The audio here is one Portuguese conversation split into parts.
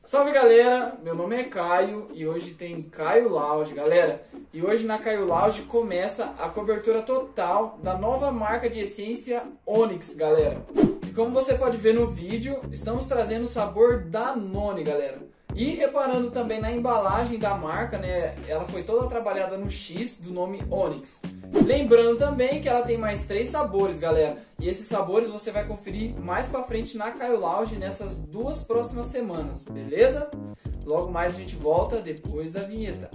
Salve galera, meu nome é Caio e hoje tem Caio Lounge, galera. E hoje na Caio Lounge começa a cobertura total da nova marca de essência Onyx, galera. E como você pode ver no vídeo, estamos trazendo o sabor Danone, galera. E reparando também na embalagem da marca, né, ela foi toda trabalhada no X do nome Onyx. Lembrando também que ela tem mais 3 sabores, galera. E esses sabores você vai conferir mais pra frente na Caio Lounge nessas 2 próximas semanas, beleza? Logo mais a gente volta depois da vinheta.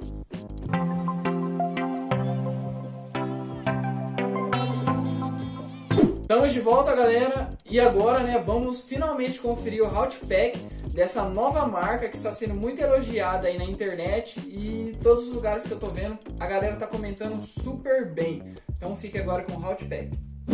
Estamos de volta, galera. E agora, né, vamos finalmente conferir o Hot Pack dessa nova marca que está sendo muito elogiada aí na internet e todos os lugares que eu tô vendo, a galera tá comentando super bem. Então fique agora com o Hot Pack.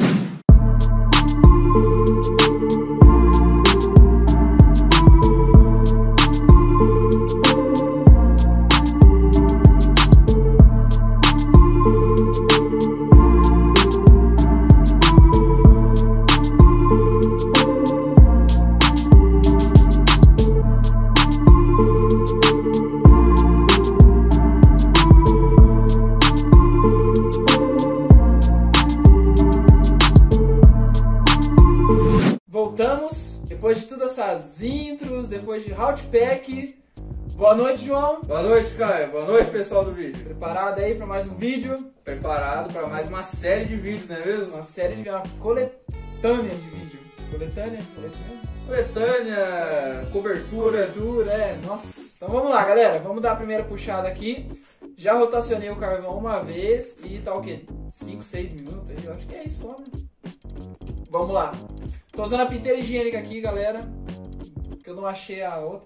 Voltamos, depois de todas essas intros, depois de Hot Pack. Boa noite, João. Boa noite, Caio. Boa noite, pessoal do vídeo. Preparado aí para mais um vídeo? Preparado para mais uma série de vídeos, não é mesmo? Uma série de uma coletânea de vídeo. Coletânea? Coletânea, cobertura. É. Nossa. Então vamos lá, galera. Vamos dar a primeira puxada aqui. Já rotacionei o carvão uma vez e tá o quê? 5, 6 minutos aí? Eu acho que é isso só, né? Vamos lá. Tô usando a pinteira higiênica aqui, galera, que eu não achei a outra.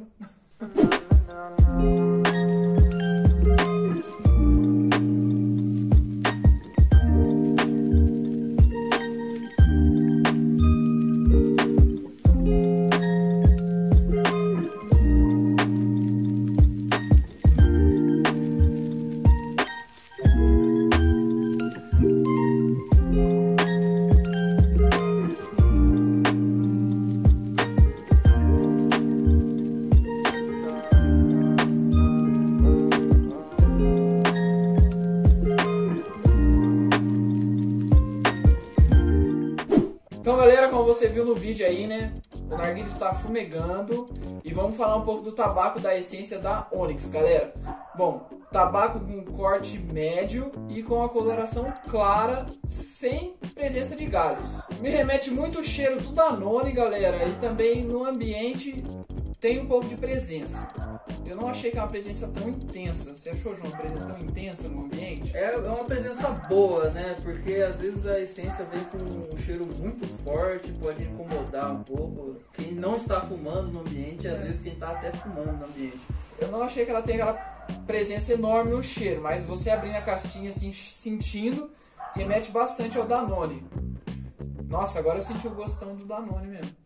Então, galera, como você viu no vídeo aí, né, o narguilé está fumegando e vamos falar um pouco do tabaco da essência da Onyx, galera. Bom, tabaco com corte médio e com a coloração clara, sem presença de galhos. Me remete muito o cheiro do Danone, galera, e também no ambiente tem um pouco de presença. Eu não achei que é uma presença tão intensa. Você achou, João, uma presença tão intensa no ambiente? É uma presença boa, né? Porque às vezes a essência vem com um cheiro muito forte, pode incomodar um pouco quem não está fumando no ambiente, às vezes quem está até fumando no ambiente. Eu não achei que ela tenha aquela presença enorme no cheiro, mas você abrindo a caixinha assim, sentindo, remete bastante ao Danone. Nossa, agora eu senti o gostão do Danone mesmo.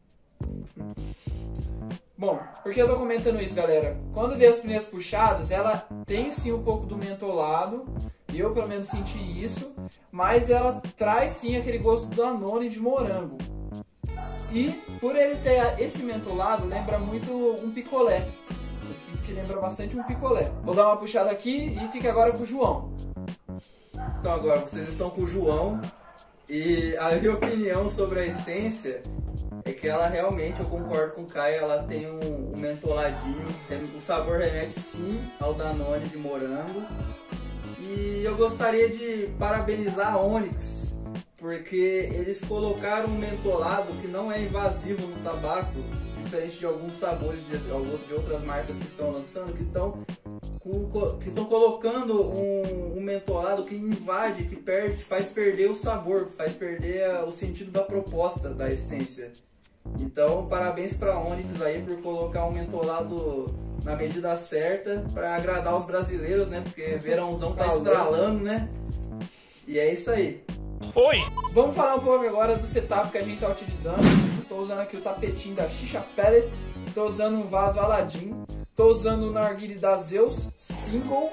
Bom, por que eu tô comentando isso, galera? Quando eu dei as primeiras puxadas, ela tem sim um pouco do mentolado, e eu pelo menos senti isso, mas ela traz sim aquele gosto do Danone de morango. E por ele ter esse mentolado, lembra muito um picolé. Eu sinto que lembra bastante um picolé. Vou dar uma puxada aqui e fica agora com o João. Então agora vocês estão com o João, e a minha opinião sobre a essência é que ela realmente, eu concordo com o Caio, ela tem um mentoladinho, o sabor remete sim ao Danone de morango. E eu gostaria de parabenizar a Onyx, porque eles colocaram um mentolado que não é invasivo no tabaco, diferente de alguns sabores de outras marcas que estão lançando, que estão colocando um mentolado que invade, que faz perder o sabor, faz perder o sentido da proposta da essência. Então, parabéns para a Onyx aí por colocar um mentolado na medida certa para agradar os brasileiros, né? Porque verãozão tá estralando, né? E é isso aí. Oi! Vamos falar um pouco agora do setup que a gente tá utilizando. Estou usando aqui o tapetinho da Shisha Palace, estou usando um vaso Aladdin, estou usando o narguilé da Zeus Single,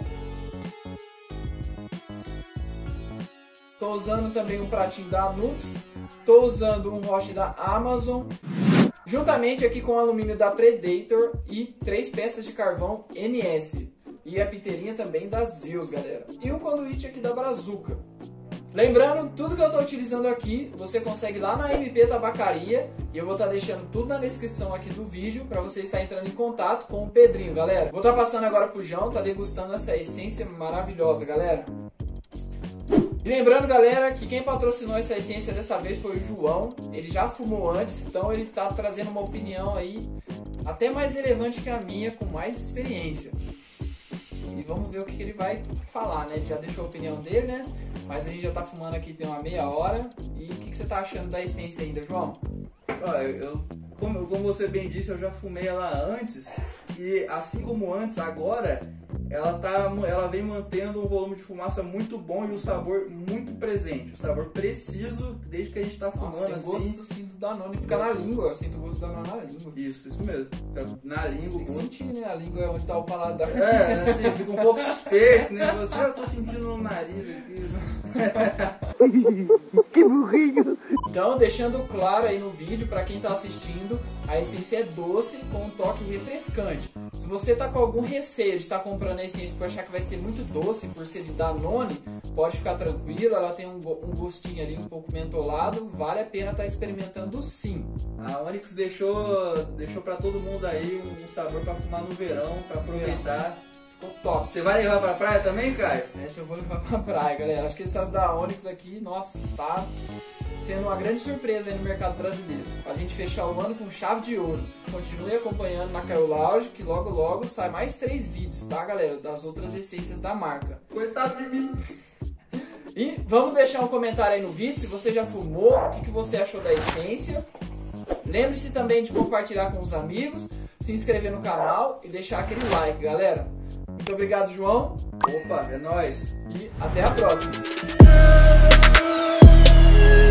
estou usando também um pratinho da Nups, estou usando um roche da Amazon. Juntamente aqui com o alumínio da Predator e 3 peças de carvão NS. E a piteirinha também da Zeus, galera. E um conduíte aqui da Brazuca. Lembrando, tudo que eu estou utilizando aqui, você consegue lá na MP Tabacaria. E eu vou estar deixando tudo na descrição aqui do vídeo para você estar entrando em contato com o Pedrinho, galera. Vou estar passando agora pro João, tá degustando essa essência maravilhosa, galera. E lembrando, galera, que quem patrocinou essa essência dessa vez foi o João. Ele já fumou antes, então ele tá trazendo uma opinião aí até mais relevante que a minha, com mais experiência. E vamos ver o que ele vai falar, né? Ele já deixou a opinião dele, né? Mas a gente já tá fumando aqui tem uma meia hora. E o que você tá achando da essência ainda, João? Como você bem disse, eu já fumei ela antes. E assim como antes, agora ela vem mantendo um volume de fumaça muito bom e o sabor muito presente. O sabor preciso desde que a gente tá fumando. Nossa, tem assim. gosto do cinto da Danone, fica na língua. Eu sinto o gosto da Danone na língua. Isso mesmo. Fica na língua. Tem que sentir, né? A língua é onde tá o paladar. Assim, fica um pouco suspeito, né? Eu tô sentindo no nariz aqui. Que burrinho! Então, deixando claro aí no vídeo, para quem tá assistindo, a essência é doce com um toque refrescante. Se você tá com algum receio de estar comprando a essência por achar que vai ser muito doce, por ser de Danone, pode ficar tranquilo, ela tem um gostinho ali um pouco mentolado, vale a pena estar experimentando sim. A Onyx deixou para todo mundo aí um sabor para fumar no verão, para aproveitar. Ficou top. Você vai levar pra praia também, Caio? Essa eu vou levar pra praia, galera. Acho que essas da Onyx aqui, nossa, tá sendo uma grande surpresa aí no mercado brasileiro. Pra gente fechar o ano com chave de ouro. Continue acompanhando na Caio Lounge, que logo logo sai mais 3 vídeos, tá, galera? Das outras essências da marca. Coitado de mim! E vamos deixar um comentário aí no vídeo, se você já fumou, o que você achou da essência. Lembre-se também de compartilhar com os amigos, se inscrever no canal e deixar aquele like, galera. Muito obrigado, João. Opa, é nóis. E até a próxima.